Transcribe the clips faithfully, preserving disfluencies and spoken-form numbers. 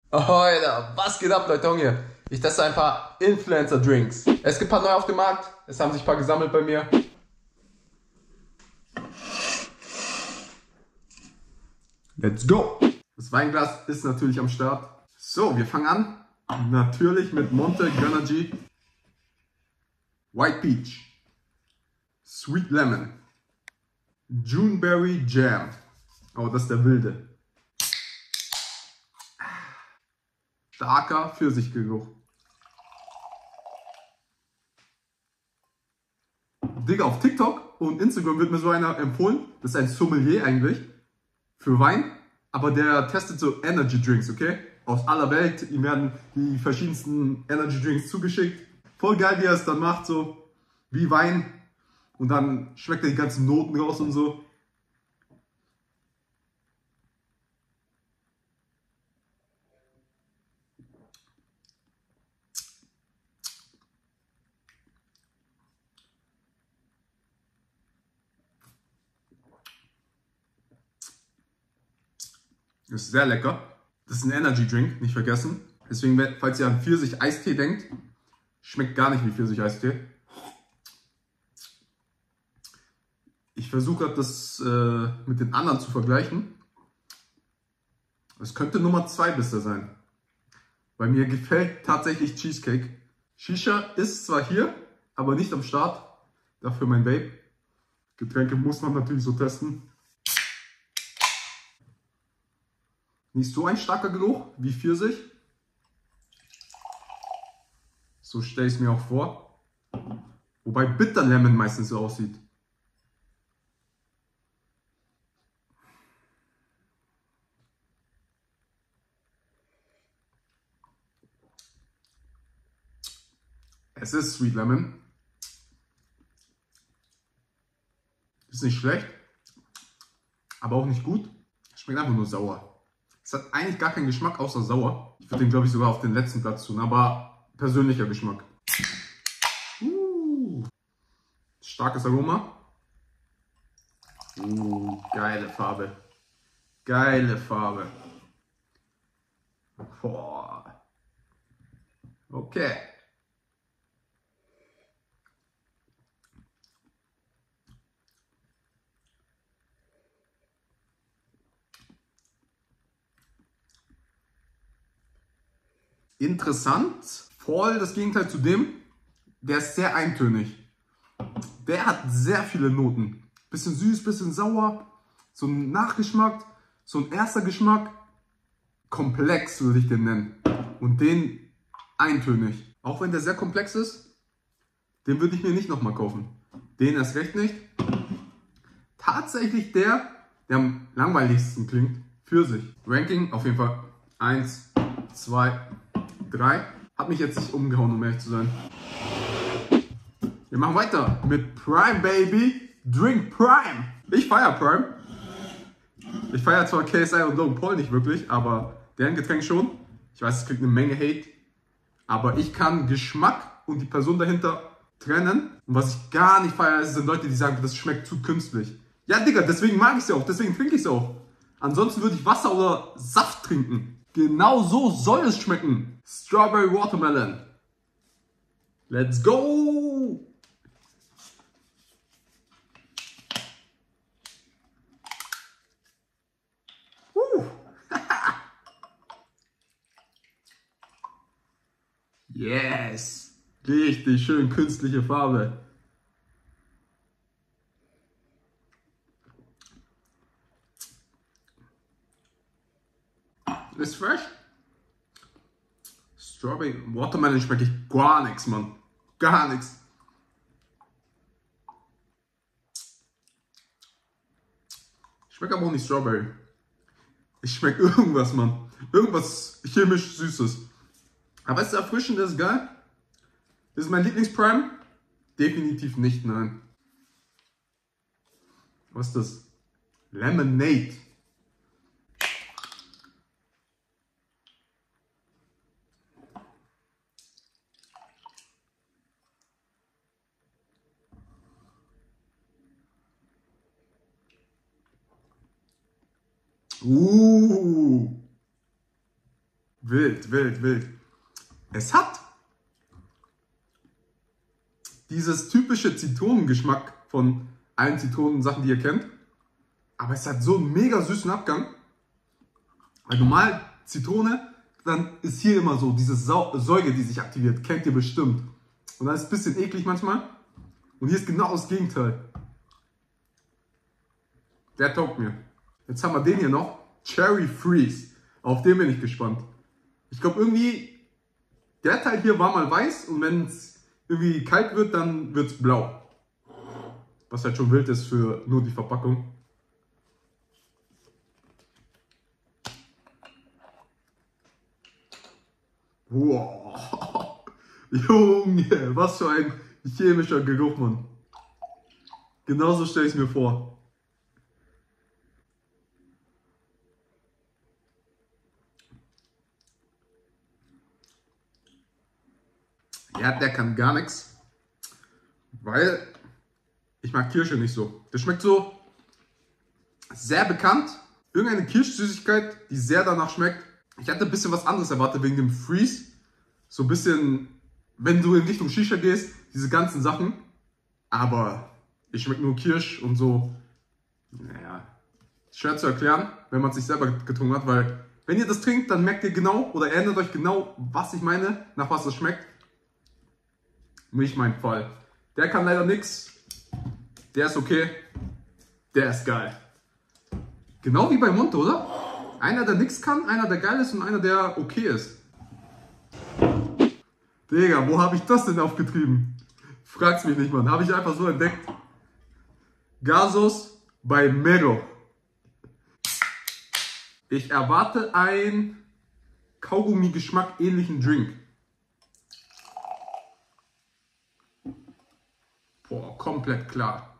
Alter, was geht ab, Leute? Hier. Ich teste ein paar Influencer-Drinks. Es gibt ein paar neue auf dem Markt. Es haben sich ein paar gesammelt bei mir. Let's go! Das Weinglas ist natürlich am Start. So, wir fangen an. Natürlich mit Monte Grenadji White Peach, Sweet Lemon, Juneberry Jam. Oh, das ist der wilde. Starker Pfirsichgeruch. Digga, auf TikTok und Instagram wird mir so einer empfohlen. Das ist ein Sommelier eigentlich für Wein, aber der testet so Energy Drinks, okay? Aus aller Welt. Ihm werden die verschiedensten Energy Drinks zugeschickt. Voll geil, wie er es dann macht, so wie Wein. Und dann schmeckt er die ganzen Noten raus und so. Das ist sehr lecker. Das ist ein Energy Drink, nicht vergessen. Deswegen, falls ihr an Pfirsich-Eistee denkt, schmeckt gar nicht wie Pfirsich-Eistee. Ich versuche gerade das äh, mit den anderen zu vergleichen. Es könnte Nummer zwei bisher sein. Weil mir gefällt tatsächlich Cheesecake. Shisha ist zwar hier, aber nicht am Start. Dafür mein Vape. Getränke muss man natürlich so testen. Nicht so ein starker Geruch wie Pfirsich. So stelle ich es mir auch vor. Wobei Bitter Lemon meistens so aussieht. Es ist Sweet Lemon. Ist nicht schlecht, aber auch nicht gut. Schmeckt einfach nur sauer. Es hat eigentlich gar keinen Geschmack außer sauer. Ich würde den, glaube ich, sogar auf den letzten Platz tun, aber persönlicher Geschmack. Uh, starkes Aroma. Uh, geile Farbe. Geile Farbe. Boah. Okay. Interessant, voll das Gegenteil zu dem, der ist sehr eintönig. Der hat sehr viele Noten. Bisschen süß, bisschen sauer, so ein Nachgeschmack, so ein erster Geschmack. Komplex würde ich den nennen. Und den eintönig. Auch wenn der sehr komplex ist, den würde ich mir nicht nochmal kaufen. Den erst recht nicht. Tatsächlich der, der am langweiligsten klingt, Pfirsich. Ranking auf jeden Fall eins, zwei, drei. Hat mich jetzt nicht umgehauen, um ehrlich zu sein. Wir machen weiter mit Prime Baby. Drink Prime. Ich feiere Prime. Ich feiere zwar K S I und Logan Paul nicht wirklich, aber deren Getränk schon. Ich weiß, es kriegt eine Menge Hate. Aber ich kann Geschmack und die Person dahinter trennen. Und was ich gar nicht feiere, sind Leute, die sagen, das schmeckt zu künstlich. Ja, Digga, deswegen mag ich es ja auch. Deswegen trinke ich es auch. Ansonsten würde ich Wasser oder Saft trinken. Genau so soll es schmecken. Strawberry Watermelon. Let's go! Uh. Yes! Richtig schön künstliche Farbe. Ist fresh. Strawberry Watermelon schmecke ich gar nichts, Mann. Gar nichts. Schmeckt aber auch nicht Strawberry. Ich schmecke irgendwas, Mann. Irgendwas chemisch Süßes. Aber es ist erfrischend, das ist geil. Das ist mein Lieblingsprime? Definitiv nicht, nein. Was ist das? Lemonade. Uh. Wild, wild, wild. Es hat dieses typische Zitronengeschmack von allen Zitronensachen, die ihr kennt. Aber es hat so einen mega süßen Abgang. Weil normal Zitrone, dann ist hier immer so diese Sau Säure, die sich aktiviert. Kennt ihr bestimmt. Und dann ist es ein bisschen eklig manchmal. Und hier ist genau das Gegenteil. Der taugt mir. Jetzt haben wir den hier noch. Cherry Freeze. Auf den bin ich gespannt. Ich glaube irgendwie, der Teil hier war mal weiß und wenn es irgendwie kalt wird, dann wird es blau. Was halt schon wild ist für nur die Verpackung. Wow. Junge, was für ein chemischer Geruch, Mann. Genauso stelle ich es mir vor. Ja, der kann gar nichts, weil ich mag Kirsche nicht so. Das schmeckt so sehr bekannt. Irgendeine Kirschsüßigkeit, die sehr danach schmeckt. Ich hatte ein bisschen was anderes erwartet wegen dem Freeze. So ein bisschen, wenn du in Richtung Shisha gehst, diese ganzen Sachen. Aber ich schmecke nur Kirsch und so. Naja, schwer zu erklären, wenn man es sich selber getrunken hat, weil wenn ihr das trinkt, dann merkt ihr genau oder erinnert euch genau, was ich meine, nach was es schmeckt. Nicht mein Fall. Der kann leider nichts. Der ist okay. Der ist geil. Genau wie bei Monte, oder? Einer, der nichts kann, einer, der geil ist und einer, der okay ist. Digga, wo habe ich das denn aufgetrieben? Frag's mich nicht, Mann. Habe ich einfach so entdeckt. Gasos bei Mero. Ich erwarte einen Kaugummi-Geschmack ähnlichen Drink. Boah, komplett klar.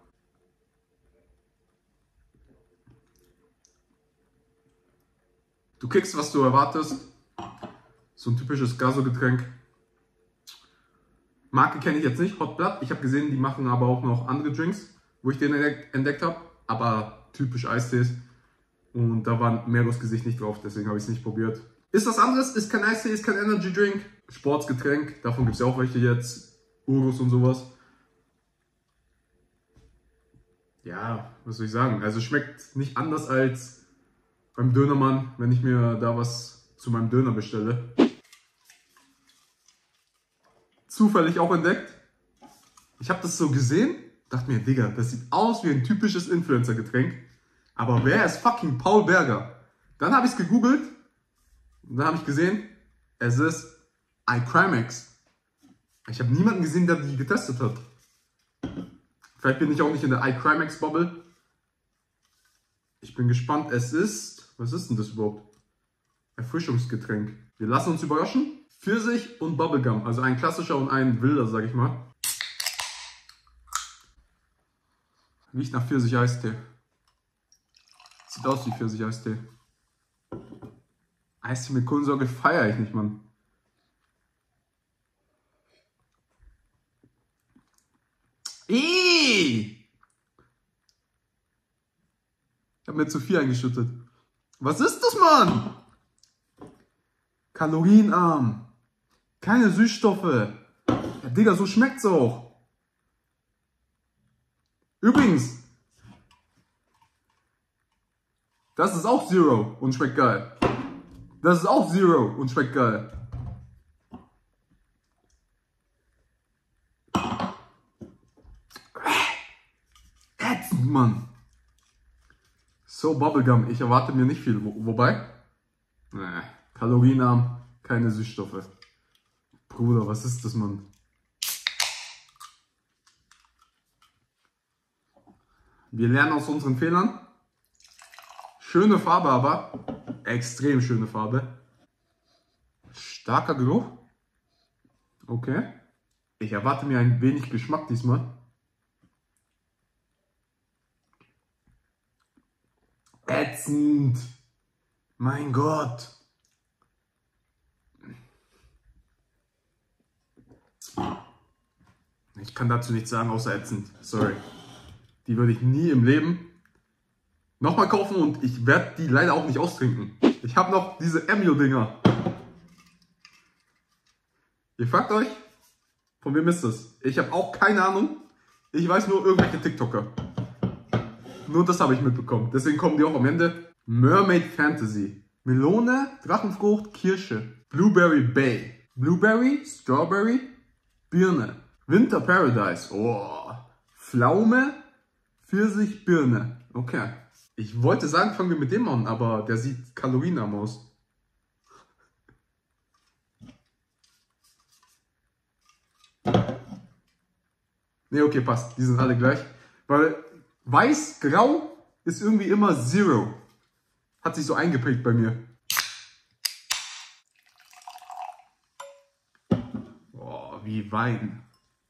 Du kriegst, was du erwartest. So ein typisches Gaso-Getränk. Marke kenne ich jetzt nicht, Hot Blood. Ich habe gesehen, die machen aber auch noch andere Drinks, wo ich den entdeckt habe. Aber typisch Eistees. Und da war Meros Gesicht nicht drauf, deswegen habe ich es nicht probiert. Ist was anderes, ist kein Eistee, ist kein Energy Drink. Sportsgetränk, davon gibt es ja auch welche jetzt. Urus und sowas. Ja, was soll ich sagen? Also schmeckt nicht anders als beim Dönermann, wenn ich mir da was zu meinem Döner bestelle. Zufällig auch entdeckt. Ich habe das so gesehen, dachte mir, Digga, das sieht aus wie ein typisches Influencer-Getränk. Aber wer ist fucking Paul Berger? Dann habe ich es gegoogelt und dann habe ich gesehen, es ist iCrimex. Ich habe niemanden gesehen, der die getestet hat. Vielleicht bin ich auch nicht in der iCrimex-Bubble. Ich bin gespannt. Es ist... Was ist denn das überhaupt? Erfrischungsgetränk. Wir lassen uns überraschen. Pfirsich und Bubblegum. Also ein klassischer und ein wilder, sag ich mal. Riecht nach Pfirsich-Eistee. Sieht aus wie Pfirsich-Eistee. Eistee mit Kohlensäure feiere ich nicht, Mann. Ihhh! Ich habe mir zu viel eingeschüttet. Was ist das, Mann? Kalorienarm. Keine Süßstoffe. Ja, Digga, so schmeckt's auch. Übrigens. Das ist auch Zero und schmeckt geil. Das ist auch Zero und schmeckt geil. Ätzend, Mann. So, Bubblegum. Ich erwarte mir nicht viel. Wo, wobei? Nee. Kalorienarm, keine Süßstoffe. Bruder, was ist das, Mann? Wir lernen aus unseren Fehlern. Schöne Farbe, aber extrem schöne Farbe. Starker Geruch. Okay. Ich erwarte mir ein wenig Geschmack diesmal. Ätzend. Mein Gott. Ich kann dazu nichts sagen, außer ätzend. Sorry. Die würde ich nie im Leben nochmal kaufen und ich werde die leider auch nicht austrinken. Ich habe noch diese Emio-Dinger. Ihr fragt euch, von wem ist das? Ich habe auch keine Ahnung. Ich weiß nur irgendwelche TikToker. Nur das habe ich mitbekommen. Deswegen kommen die auch am Ende. Mermaid Fantasy. Melone, Drachenfrucht, Kirsche. Blueberry Bay. Blueberry, Strawberry, Birne. Winter Paradise. Oh. Pflaume, Pfirsich, Birne. Okay. Ich wollte sagen, fangen wir mit dem an, aber der sieht kalorienarm aus. Ne, okay, passt. Die sind alle gleich. Weil weiß, grau ist irgendwie immer Zero. Hat sich so eingeprägt bei mir. Boah, wie Wein.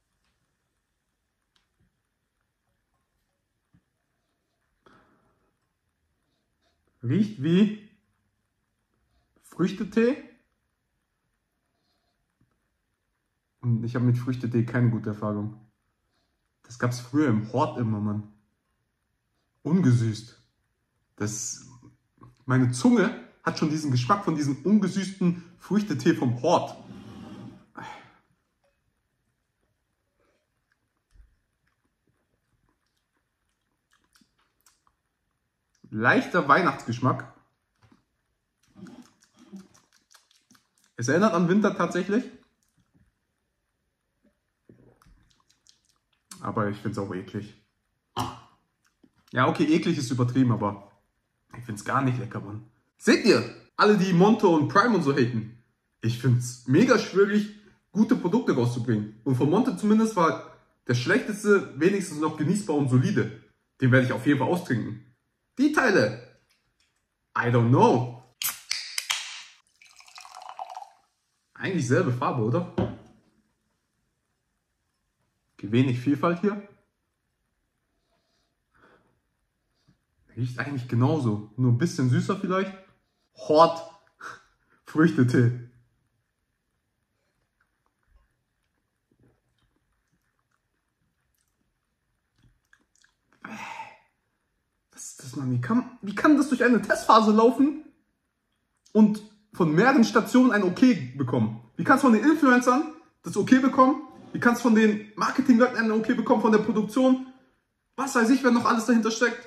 Riecht wie Früchtetee. Und ich habe mit Früchtetee keine gute Erfahrung. Das gab es früher im Hort immer, Mann. Ungesüßt. Das, meine Zunge hat schon diesen Geschmack von diesem ungesüßten Früchtetee vom Hort. Leichter Weihnachtsgeschmack. Es erinnert an Winter tatsächlich. Aber ich finde es auch eklig. Ja, okay, eklig ist übertrieben, aber ich finde es gar nicht lecker, Mann. Seht ihr, alle, die Monto und Prime und so haten, ich finde es mega schwierig, gute Produkte rauszubringen. Und von Monto zumindest war der schlechteste wenigstens noch genießbar und solide. Den werde ich auf jeden Fall austrinken. Die Teile, I don't know. Eigentlich selbe Farbe, oder? Wenig Vielfalt hier. Riecht eigentlich genauso. Nur ein bisschen süßer vielleicht. Hort. Früchtetee. Was ist das, Mann? Wie kann, wie kann das durch eine Testphase laufen und von mehreren Stationen ein Okay bekommen? Wie kannst du von den Influencern das Okay bekommen? Wie kannst du von den Marketingleuten ein Okay bekommen, von der Produktion? Was weiß ich, wer noch alles dahinter steckt?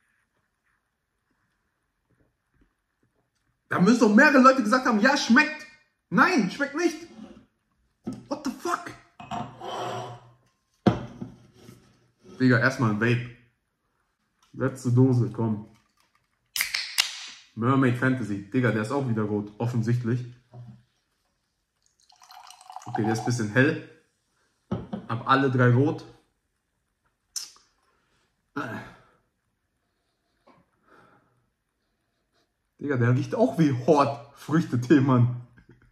Da müssen doch mehrere Leute gesagt haben, ja, schmeckt. Nein, schmeckt nicht. What the fuck? Digga, erstmal ein Vape. Letzte Dose, komm. Mermaid Fantasy. Digga, der ist auch wieder rot, offensichtlich. Okay, der ist ein bisschen hell. Hab alle drei rot. Digga, der riecht auch wie Hort Früchtetee, Mann.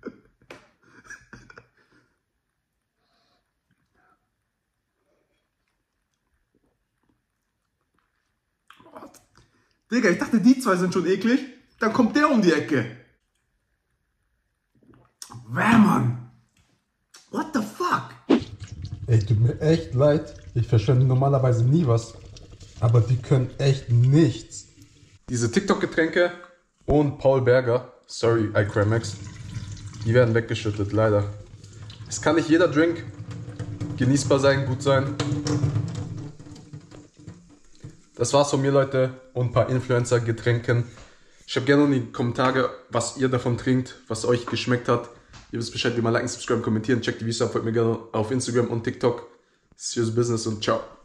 Digga, ich dachte, die zwei sind schon eklig. Dann kommt der um die Ecke. Wer, Mann? What the fuck? Ey, tut mir echt leid. Ich verschwende normalerweise nie was. Aber die können echt nichts. Diese TikTok-Getränke und Paul Berger, sorry, iCrimex, die werden weggeschüttet, leider. Es kann nicht jeder Drink genießbar sein, gut sein. Das war's von mir, Leute, und ein paar Influencer-Getränken. Schreibt gerne in die Kommentare, was ihr davon trinkt, was euch geschmeckt hat. Ihr wisst Bescheid, wie man liken, subscriben, kommentieren. Checkt die Videos ab, folgt mir gerne auf Instagram und TikTok. Serious Business und ciao.